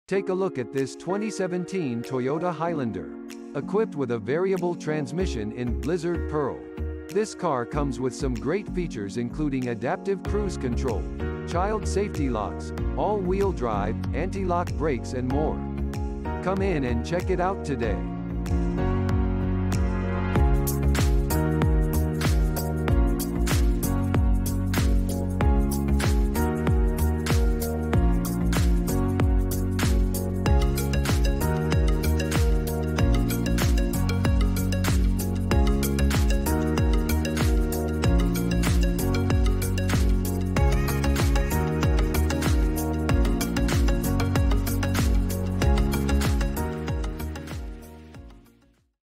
Take a look at this 2017 Toyota Highlander. Equipped with a variable transmission in Blizzard Pearl. This car comes with some great features including adaptive cruise control, child safety locks, all-wheel drive, anti-lock brakes and more. Come in and check it out today.